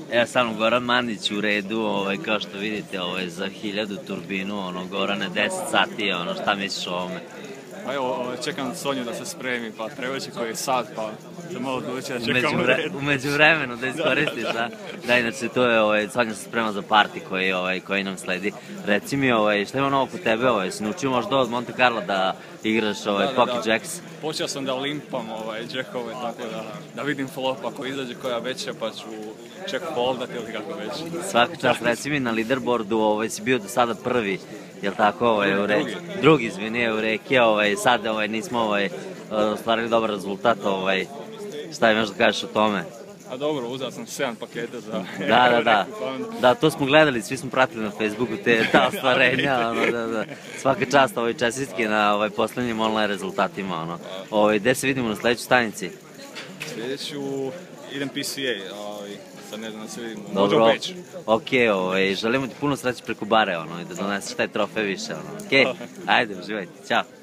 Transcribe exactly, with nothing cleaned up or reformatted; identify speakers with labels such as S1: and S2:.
S1: Evo sa mnom Goran Mandić u redu, ovaj, kao što vidite, ovaj, za hiljadu turbinu, ono, Gorane, deset sati, ono, šta misliš o ovome?
S2: Pa evo, čekam Sonju da se spremi, pa trebaće koji je sad, pa se malo odlučiti da čekam u redu.
S1: Umeđu vremenu da iskoristiš, da? Da, inače, to je, ovaj, Sonja se sprema za party koji, ovaj, koji nam sledi. Reci mi, ovaj, šta ima novo kod tebe, ovaj, si naučio možda od Monte Carlo da igraš, ovaj,
S2: da, da,
S1: Pocket
S2: da.
S1: Jacks?
S2: Počeo sam da limpam, ovaj, jackove, tako da, da vidim flop, ako izađe koja veća, pa ću check foldati ili kako već.
S1: Svaka čast, reci mi, na leaderboardu, ovaj, si bio do sada prvi, jel tako, ovaj, u reki?
S2: Drugi.
S1: Drugi, izvini, u reki, ovaj, sad, ovaj, nismo, ovaj, ostvarili dobar rezultat, ovaj, šta imaš da kažeš o tome?
S2: A dobro, uzao sam sedam paketa za...
S1: Da, da, da, da, to smo gledali, svi smo pratili na Facebooku te, ta ostvarenja, ono, da, da, svaka čast, ovaj, čestitke na, ovaj, poslednjim online rezultatima, ono, ovaj, gde se vidimo na sledećoj stanici?
S2: Sljedeću idem P C A, ovaj, sad ne znam da se vidimo, možda
S1: Dobro,
S2: u Beč.
S1: okej, ovaj, želimo ti puno sreće preko bare, ono, i da doneseš taj trofej više, ono, okej, ajde, uživajte, ćao.